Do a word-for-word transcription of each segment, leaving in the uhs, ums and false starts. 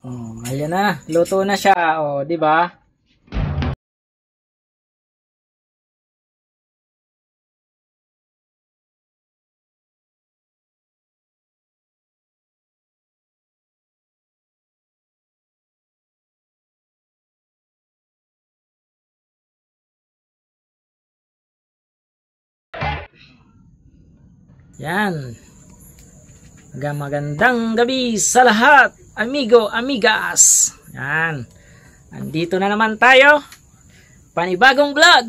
Oh, ayan na, luto na siya, oh, 'di ba? Yan. Magandang gabi sa lahat, amigo, amigas. Yan. Andito na naman tayo. Panibagong vlog.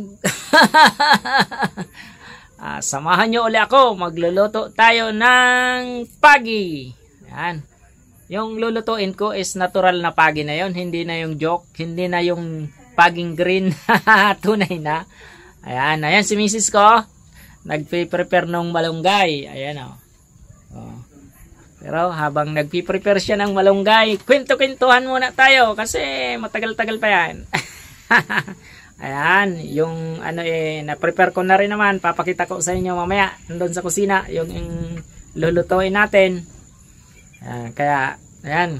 ah, samahan nyo uli ako. Magluluto tayo ng pagi. Yan. Yung lulutuin ko is natural na pagi na yon, hindi na yung joke, hindi na yung paging green. Tunay na. Ayan, ayan si misis ko. Nagpe-prepare ng malunggay. Ayan o. Oh. Oh. Pero habang nagpe-prepare siya ng malunggay, kwento-kwentuhan muna tayo kasi matagal-tagal pa yan. Ayan, yung ano eh, na-prepare ko na rin naman. Papakita ko sa inyo mamaya, nandun sa kusina, yung, yung lulutuin natin. Uh, kaya, ayan.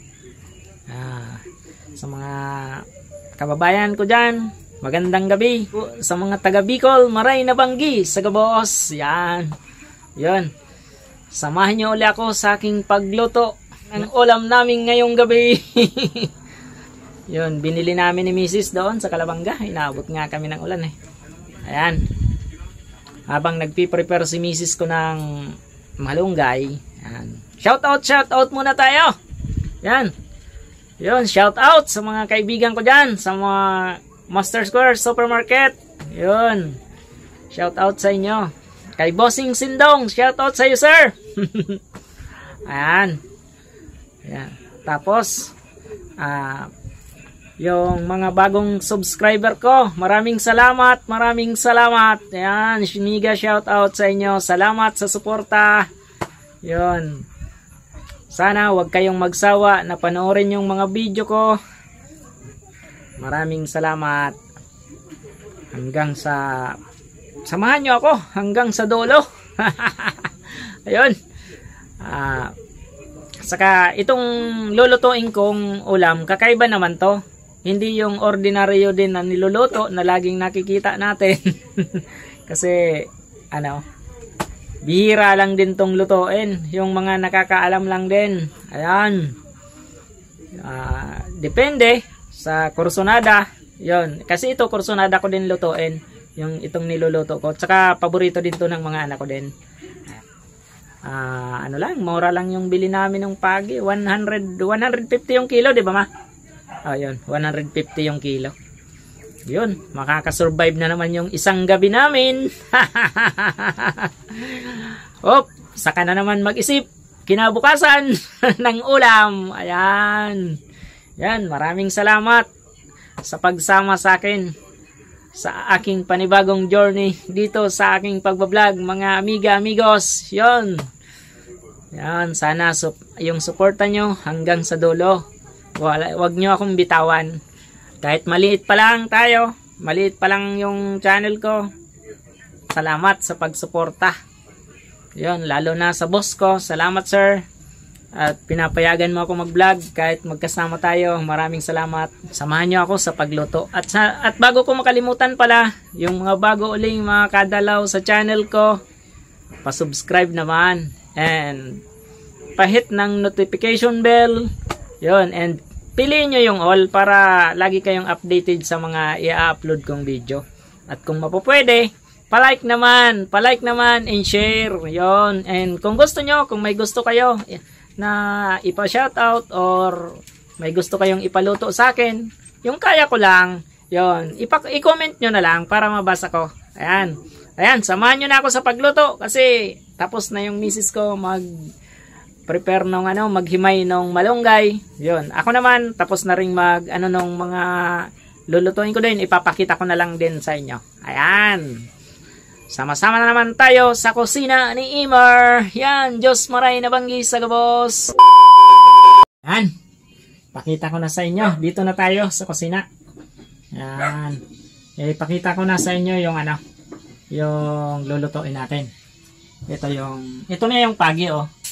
Uh, sa mga kababayan ko dyan, magandang gabi. Sa mga taga Bicol, maray na banggi sa gabos. Yan. Yun. Samahan niyo ulit ako sa aking pagluto ng ulam namin ngayong gabi. Yun, binili namin ni misis doon sa Kalabanga. Inaabot nga kami ng ulan eh. Ayan. Habang nagpi-prepare si misis ko ng malunggay. Ayan. Shout out, shout out muna tayo. Yan. Yun, shout out sa mga kaibigan ko dyan. Sa mga Master Square Supermarket. Yun. Shout out sa inyo. Kay Bossing Sindong, shout out sa iyo, sir. Ayan. Ayan. Tapos, ah, uh, yung mga bagong subscriber ko, maraming salamat, maraming salamat. Ayan, mega shout out sa inyo. Salamat sa suporta. Yun. Sana wag kayong magsawa na panoorin yung mga video ko. Maraming salamat. Hanggang sa samahan nyo ako hanggang sa dulo. Ayun. Ah, saka itong lulutuin kong ulam, kakaiba naman to. Hindi yung ordinaryo din na niluluto na laging nakikita natin. Kasi ano, bihira lang din tong lutuin. Yung mga nakakaalam lang din. Ayan. Ah, depende sa kursonada. Yun. Kasi ito kursonada ko din lutuin. Yung itong niluluto ko. Tsaka paborito din to ng mga anak ko din. Ah, ano lang, mura lang yung bili namin ng pagi. one hundred, one fifty yung kilo, di ba ma? Oh, yun, one fifty yung kilo. Yun, makakasurvive na naman yung isang gabi namin. Hop, saka na naman mag-isip. Kinabukasan ng ulam. Ayan. Yan, maraming salamat sa pagsama sa akin sa aking panibagong journey dito sa aking pagbablog, mga amiga, amigos. Yon. Yan, sana sup yung suporta nyo hanggang sa dulo. Wala, wag nyo akong bitawan. Kahit maliit pa lang tayo, maliit pa lang yung channel ko. Salamat sa pagsuporta. Yon, lalo na sa boss ko. Salamat, sir. At pinapayagan mo ako mag-vlog kahit magkasama tayo. Maraming salamat. Samahan nyo ako sa pagluto. At, sa, at bago ko makalimutan pala, yung mga bago uling mga kadalaw sa channel ko, pa-subscribe naman. And pa-hit ng notification bell. Yun. And piliin nyo yung all para lagi kayong updated sa mga i-upload kong video. At kung mapupwede, palike naman. Palike naman and share. Yun. And kung gusto nyo, kung may gusto kayo na ipa-shoutout or may gusto kayong ipaluto sa akin, yung kaya ko lang, yon, i-comment nyo na lang para mabasa ko. Ayan. Ayan, samahan nyo na ako sa pagluto kasi tapos na yung misis ko mag prepare ng ano, maghimay ng malunggay. Yon. Ako naman tapos na ring mag ano nung mga lulutuin ko din, ipapakita ko na lang din sa inyo. Ayan. Sama-sama na naman tayo sa kusina ni Imer. Yan, Diyos maray na banggi sa gabos. Yan. Pakita ko na sa inyo. Dito na tayo sa kusina. Yan. Eh, pakita ko na sa inyo yung ano, yung lulutuin natin. Ito yung, ito na yung pagi oh.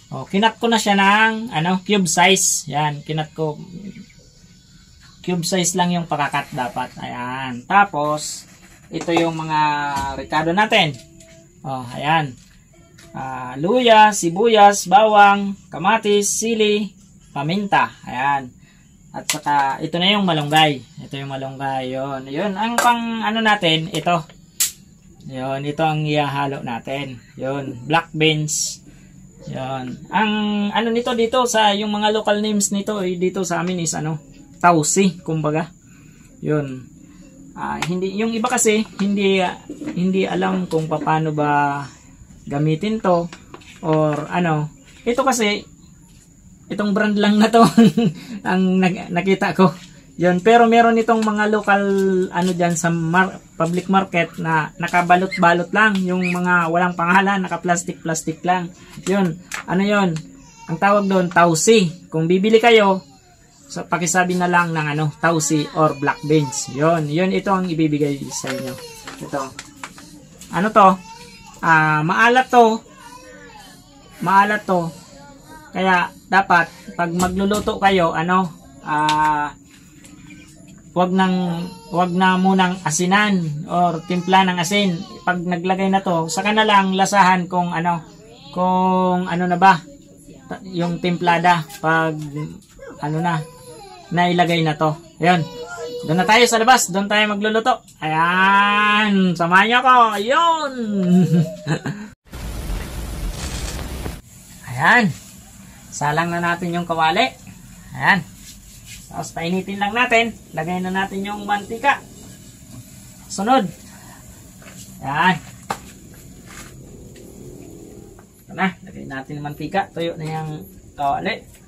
Oh, kinat ko na siya ng ano, cube size. Yan, kinat ko cube size lang yung pakakat dapat. Ayan. Tapos ito yung mga ricado natin. Oh, ayan. Uh, luya, sibuyas, bawang, kamatis, sili, paminta. Ayan. At saka ito na yung malunggay. Ito yung malunggay. Yun. Yun ang pang ano natin, ito. Yun, ito ang ihahalo natin. Yun, black beans. Yun. Ang ano nito dito sa yung mga local names nito eh, dito sa amin is ano, tausi, kumbaga. Yun. Ah, hindi yung iba kasi hindi uh, hindi alam kung paano ba gamitin to or ano. Ito kasi itong brand lang na to ang nakita ko. Yun, pero meron itong mga local ano diyan sa mar public market na nakabalot-balot lang, yung mga walang pangalan, naka-plastic-plastic lang. Yun, ano yun? Ang tawag doon, tausi. Kung bibili kayo, so, pakisabi na lang ng ano, tausi or black beans. Yun, yun ito ang ibibigay sa inyo. Ito. Ano to? Ah, maalat to. Maalat to. Kaya dapat pag magluluto kayo, ano, ah, wag nang wag na munang asinan or timpla ng asin. Pag naglagay na to, saka na lang lasahan kung ano, kung ano na ba yung timplada pag ano na nailagay na to. Ayun. Doon na tayo sa labas. Doon tayo magluluto. Ayan. Samahan niyo ako. Ayun. Ayan. Salang na natin yung kawali. Ayan. Tapos painitin lang natin. Lagay na natin yung mantika. Sunod. Ayan. Ito na. Lagay natin yung mantika. Tuyo na yung kawali.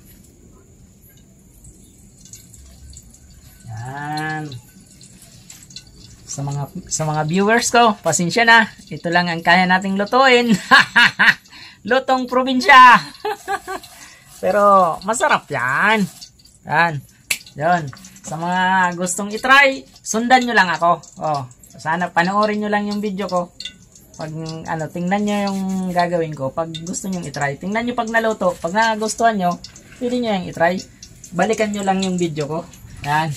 Yan. Sa mga sa mga viewers ko, pasensya na. Ito lang ang kaya nating lutuin. Lutong probinsya. Pero masarap 'yan. Yan. 'Yon. Sa mga gustong i-try, sundan nyo lang ako. Oh, sana panoorin nyo lang yung video ko. Pag ano, tingnan nyo yung gagawin ko. Pag gusto nyo i-try, tingnan nyo pag naluto. Pag nagustuhan nyo, pwede nyo yung i-try. Balikan nyo lang yung video ko. Yan.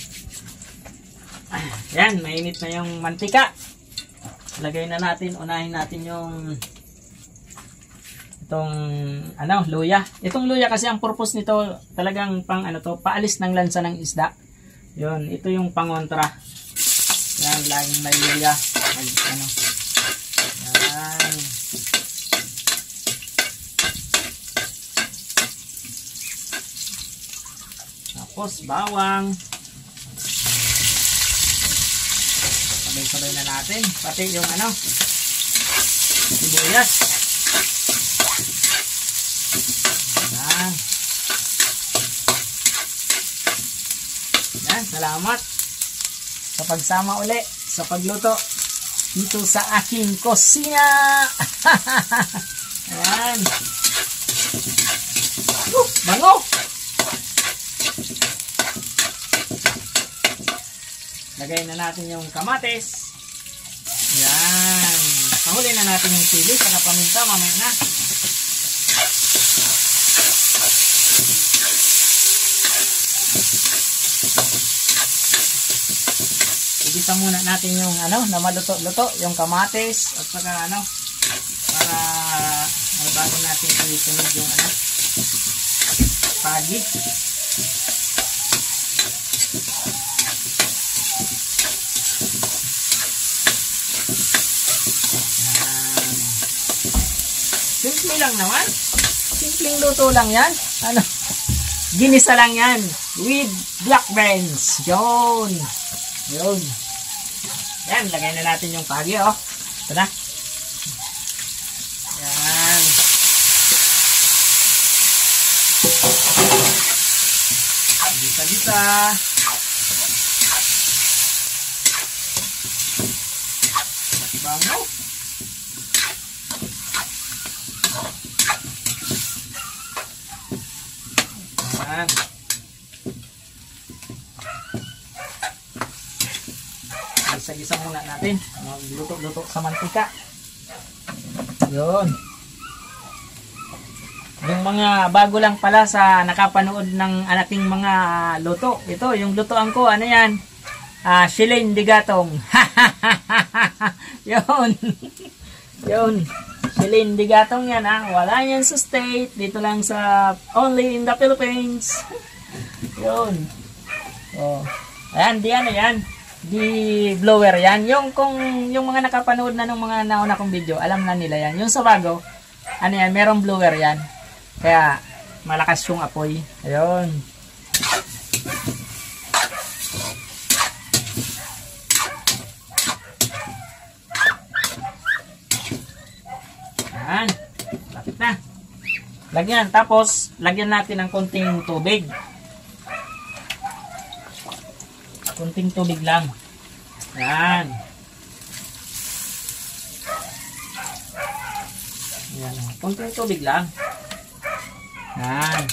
Yan, mainit na yung mantika. Lagay na natin, unahin natin yung itong ano, luya. Itong luya kasi ang purpose nito talagang pang ano to, paalis ng lansa ng isda. Yun, ito yung pangontra. Yan, laging may luya. Ay, ano. Yan. Tapos bawang. Sabay-sabay na natin. Pati yung ano, sibuyas. Yan. Yan, salamat sa pagsama uli sa pagluto dito sa aking kusina. Yan. Uh, bango! Lagay na natin yung kamatis. Yan. Pahuli na natin yung sili saka paminta mamaya na. Igisa muna natin yung ano, na maluto-luto, yung kamatis at saka ano, para ano, bago natin isunod yung ano, pagi. Simple lang naman. Simpleng luto lang yan. Ano? Ginisa lang yan. With black beans. Yun. Yun. Yan. Lagay na natin yung pagi, oh. Ito na. Yan. Gisa-gisa. Bango. Yan. Gisa-gisa muna natin. Magluto-luto sa mantika. Yun. yung mga bago lang pala sa nakapanood ng ating mga luto. Ito, yung lutoan ko, ano yan? Ah, shilling digatong. Yun. Yun. Shilling digatong yan, ha. Wala yan sa state. Dito lang sa, only in the Philippines. Yun. Oh. Ayan, di ano yan. Di blower yan. Yung kung yung mga nakapanood na ng mga nauna kong video, alam na nila yan. Yung sa bago, ano yan, merong blower yan. Kaya, malakas yung apoy. Ayun. Ayan. Lapit na. Lagyan. Tapos, lagyan natin ng konting tubig. Konting tubig lang. Ayan. Ayan. Konting tubig lang. Ayan.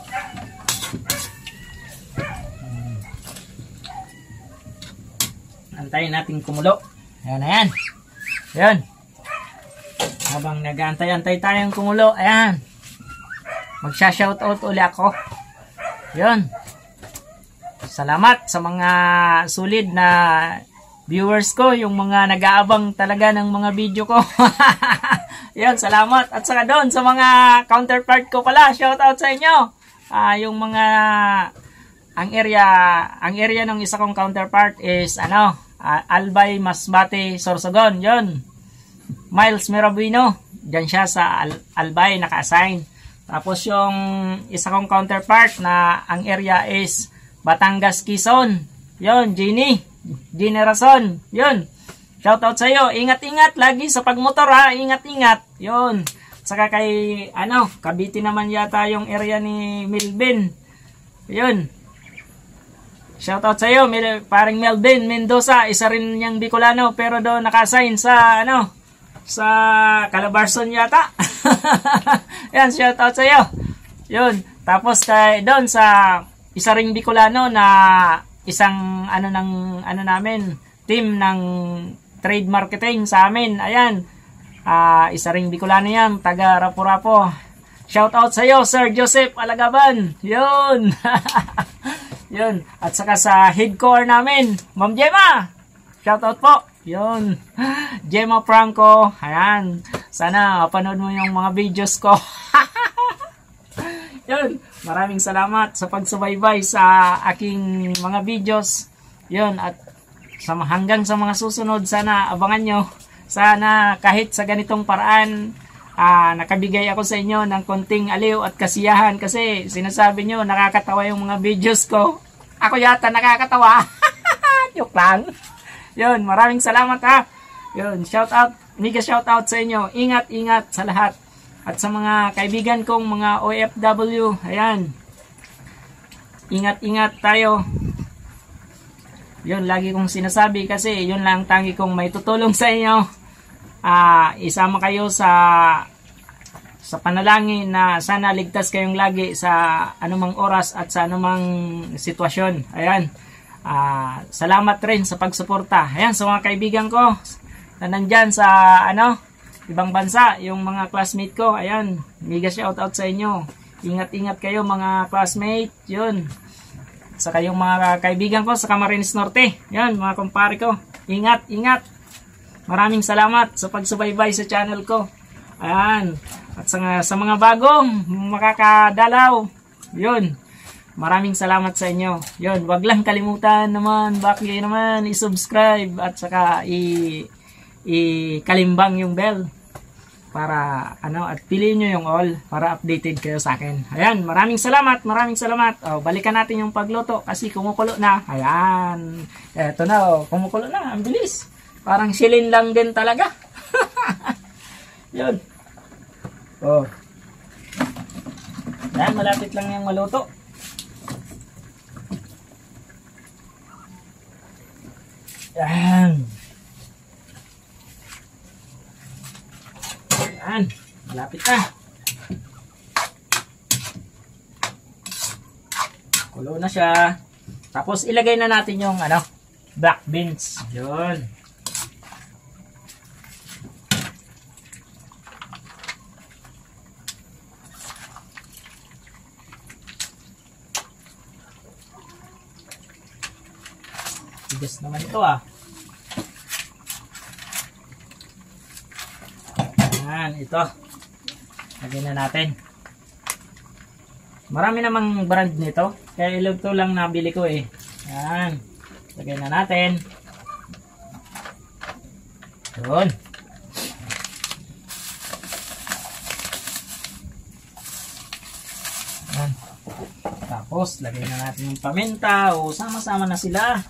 Antayin natin kumulo. Ayan, ayan. Ayan. Habang nag-antay-antay tayong kumulo, ayan. Magsha-shoutout uli ako. Ayan. Salamat sa mga solid na viewers ko, yung mga nag-aabang talaga ng mga video ko. Yan, salamat. At saka doon sa mga counterpart ko pala, shoutout sa inyo. Uh, yung mga ang area, ang area ng isa kong counterpart is ano, uh, Albay Masbate Sorsogon. Yon. Miles Mirabuino, diyan siya sa Al Albay naka-assign. Tapos yung isa kong counterpart na ang area is Batangas Quezon. Yon, Jenny. Jenny Rason. Yon. Shoutout sa iyo. Ingat-ingat lagi sa pagmotor, ha. Ingat-ingat. Yon. Saka kay ano, Cavite naman yata yung area ni Melvin. Yon. Shoutout sa iyo, Mil paring Melvin Mendoza. Isa rin niyang Bicolano pero doon naka-assign sa ano, sa Calabarzon yata. Yan, shoutout sa iyo. Yon. Tapos kay doon sa isa ring Bicolano na isang ano ng ano namin, team ng trade marketing sa amin. Ayan. Uh, isa ring Bicolano yan, taga Rapu-Rapu. Shout out sa iyo, Sir Joseph Alagaban. Yun. Yun. At saka sa headcore namin, Ma'am Gemma. Shout out po. Yun. Gemma Franco. Ayan. Sana panood mo yung mga videos ko. Yun. Maraming salamat sa pagsubaybay sa aking mga videos. Yun. At sa, hanggang sa mga susunod, sana abangan nyo. Sana kahit sa ganitong paraan, uh, nakabigay ako sa inyo ng konting aliw at kasiyahan. Kasi sinasabi nyo, nakakatawa yung mga videos ko. Ako yata nakakatawa. Joke lang. Yun. Maraming salamat, ha. Yun. Shout out. Mega shout out sa inyo. Ingat, ingat sa lahat. At sa mga kaibigan kong mga O F W, ayan, ingat-ingat tayo. Yun, lagi kong sinasabi kasi yun lang tangi kong may tutulong sa inyo. Uh, isama kayo sa sa panalangin na sana ligtas kayong lagi sa anumang oras at sa anumang sitwasyon. Ayan. Uh, salamat rin sa pagsuporta. Ayan, sa mga kaibigan ko na nandyan sa ano, ibang bansa, yung mga classmate ko, ayan, mega shout out sa inyo. Ingat-ingat kayo mga classmate, yun. Saka yung mga kaibigan ko sa Camarines Norte, yun, mga kumpare ko. Ingat, ingat. Maraming salamat sa pagsubaybay sa channel ko. Ayan. At sa, sa mga bagong makakadalaw, yun. Maraming salamat sa inyo. Yun, wag lang kalimutan naman, baki naman, i-subscribe at saka i- i-kalimbang yung bell. Para ano, at piliin nyo yung all para updated kayo sa akin. Ayan, maraming salamat, maraming salamat. Oh, balikan natin yung pagluto kasi kumukulo na. Ayan. Eto na, oh, kumukulo na, ang bilis. Parang silin lang din talaga. Yun. Oh. Ayan, malapit lang yung maluto. Ayan. Ayan, malapit na. Kulo na siya. Tapos ilagay na natin yung ano, black beans. Yun. Tigas naman ito ah. Yan, ito. Lagyan na natin. Marami namang brand nito. Kaya ito lang nabili ko eh. Yan. Lagyan na natin. Yun. Yan. Tapos, lagyan na natin yung paminta. O, sama-sama na sila.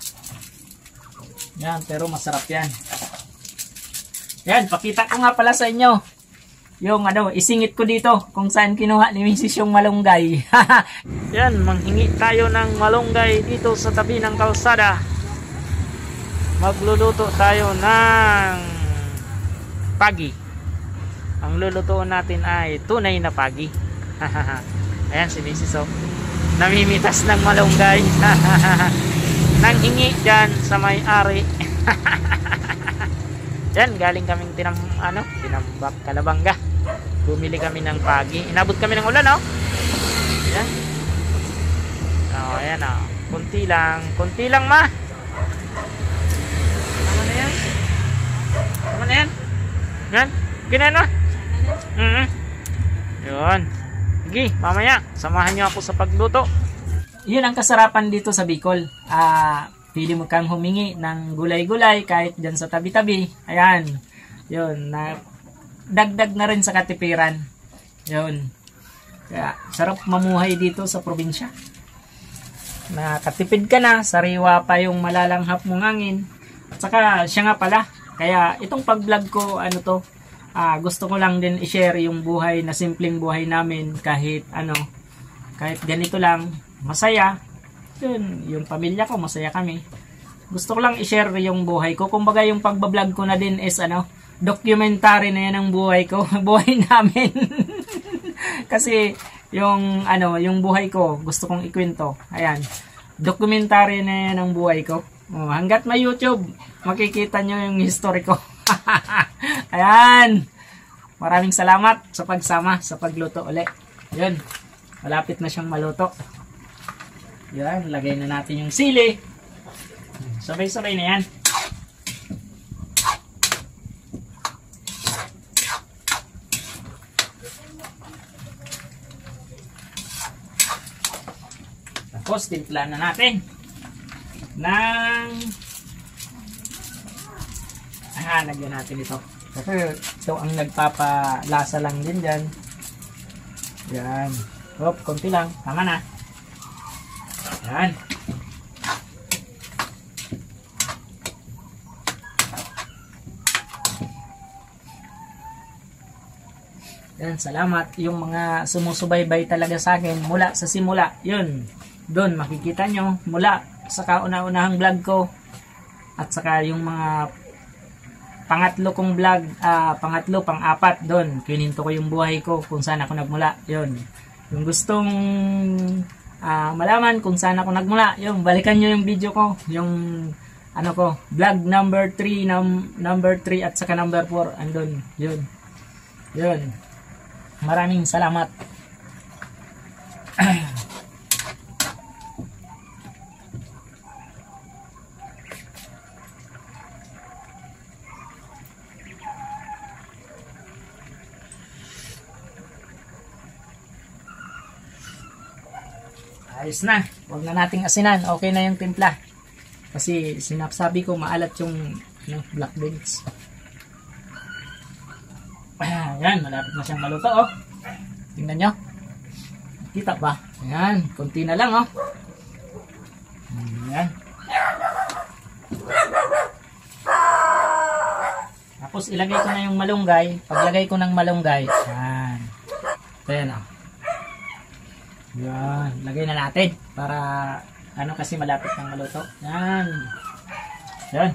Yan, pero masarap yan. Yan, pakita ko nga pala sa inyo yung ano, isingit ko dito kung saan kinuha ni Missus yung malunggay. Yan, manghingi tayo ng malunggay dito sa tabi ng kalsada. Magluluto tayo ng pagi. Ang lulutuin natin ay tunay na pagi. Ayan si Missus oh. Namimitas ng malunggay. Nanghingi dyan sa may-ari. Yan, galing kaming tinam, ano, tinambak Kalabanga. Bumili kami ng pagi. Inabot kami ng ulan, oh. Yan. Oh, ayan, oh. Kunti lang. Kunti lang, ma. Tama na yan. Tama na yan. Yan. Ginayan, ma. Mm-hmm. Yun. Sige, mamaya. Samahan nyo ako sa pagluto. Yun ang kasarapan dito sa Bicol. Ah... Uh, Pili mo kang humingi ng gulay-gulay kahit dyan sa tabi-tabi. Ayan. Yun. Na, dagdag na rin sa katipiran. Yun. Kaya sarap mamuhay dito sa probinsya. Nakatipid ka na. Sariwa pa yung malalanghap mong hangin. At saka siya nga pala. Kaya itong pag-vlog ko, ano to, ah, gusto ko lang din i-share yung buhay na simpleng buhay namin. Kahit ano, kahit ganito lang, masaya. Yun, yung pamilya ko, masaya kami. Gusto ko lang i-share yung buhay ko. Kumbaga yung pagbablog ko na din is ano, documentary na yan ang buhay ko. Buhay namin. Kasi yung ano, yung buhay ko, gusto kong ikwento. Ayan, documentary na yan ang buhay ko. Oh, hanggat may YouTube, makikita nyo yung history ko. Ayan. Maraming salamat sa pagsama, sa pagluto ulit. Yun, malapit na siyang maluto. Yan, lagay na natin yung sili. Sabay-sabay na yan. Tapos, timpla na natin ng ah, lagyan natin ito. Kasi ito ang nagpapalasa lang din dyan. Yan. Hop, konti lang. Tama na. Yan. Yan, salamat. Yung mga sumusubaybay talaga sa akin mula sa simula. Yun. Doon makikita nyo mula sa kauna-unahang vlog ko. At saka yung mga pangatlo kong vlog, uh, pangatlo, pang-apat doon. Kininto ko yung buhay ko kung saan ako nagmula. Yun. Yung gustong Uh, malaman kung saan ako nagmula, yung balikan nyo yung video ko, yung ano ko, vlog number three, num, number three at saka number four, andun, yun yun, maraming salamat. Ayos na. Huwag na nating asinan. Okay na yung timpla. Kasi sinapsabi ko maalat yung ano, black beans. Ayan. Malapit na siyang maluto. Oh. Tingnan nyo. Kita ba? Ayan. Kunti na lang. Oh. Ayan. Tapos ilagay ko na yung malunggay. Paglagay ko ng malunggay. Ayan. Ayan. Oh. Yan, lagay na natin para ano kasi malapit ng maluto. Yan. Yan.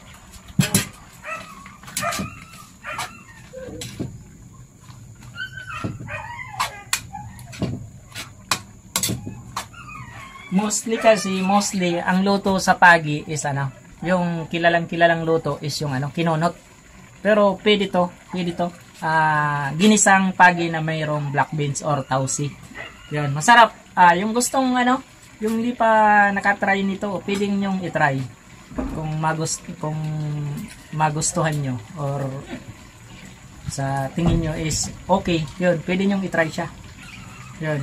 Mostly kasi, mostly ang luto sa pagi is ano, yung kilalang kilalang luto is yung ano, kinunot. Pero pwede to, pwede to. Uh, ginisang pagi na mayroong black beans or tausi. Yan, masarap. Ah, yung gustong ano, yung hindi pa nakatry nito, pwedeng nyong itry. Kung magust kung magustuhan nyo or sa tingin nyo is okay, yun, pwede nyong itry siya. Yun.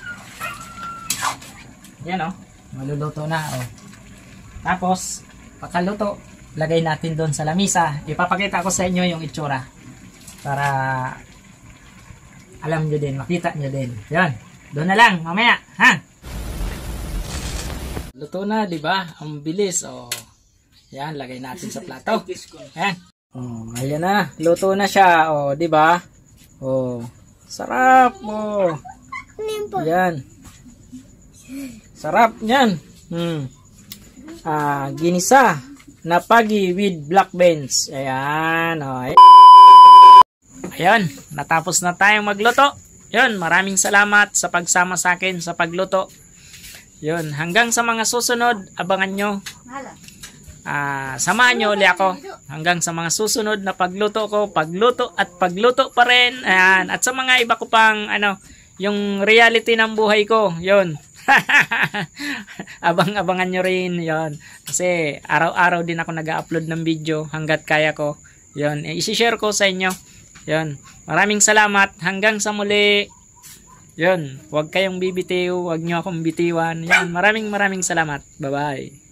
Yan oh, maluluto na oh. Tapos, pagkaluto, lagay natin doon sa lamisa. Ipapakita ko sa inyo yung itsura para alam nyo din, makita nyo din. Yan, doon na lang, mamaya, ha? Luto na, di ba? Ang bilis, oh. Yan, lagay natin sa plato. Yan. Oh, ayan na, luto na siya, oh, di ba? Oh, sarap, oh. Yan. Sarap yan. Hmm. Ah, ginisa na pagi with black beans. Ayan, oh. Ayan, natapos na tayong magluto. Yun, maraming salamat sa pagsama sa akin sa pagluto. Yun, hanggang sa mga susunod, abangan nyo. Ah, samahan nyo ulit ako hanggang sa mga susunod na pagluto ko, pagluto at pagluto pa rin. Ayan, at sa mga iba ko pang ano, yung reality ng buhay ko. Yun. Abang-abangan nyo rin. Yun. Kasi araw-araw din ako nag-upload ng video hanggat kaya ko. Yun, i-share ko sa inyo. Yun, maraming salamat. Hanggang sa muli. Yun, huwag kayong bibitiw, huwag nyo akong bitiwan. Yan, maraming maraming salamat. Bye-bye.